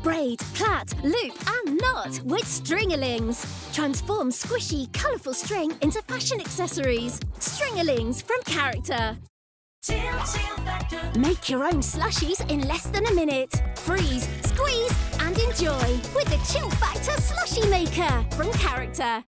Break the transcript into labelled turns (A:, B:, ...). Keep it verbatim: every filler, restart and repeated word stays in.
A: Braid, plait, loop and knot with Stringalings. Transform squishy, colourful string into fashion accessories. Stringalings from Character.
B: Chill, chill factor.
A: Make your own slushies in less than a minute. Freeze, squeeze and enjoy with the Chill Factor Slushie Maker from Character.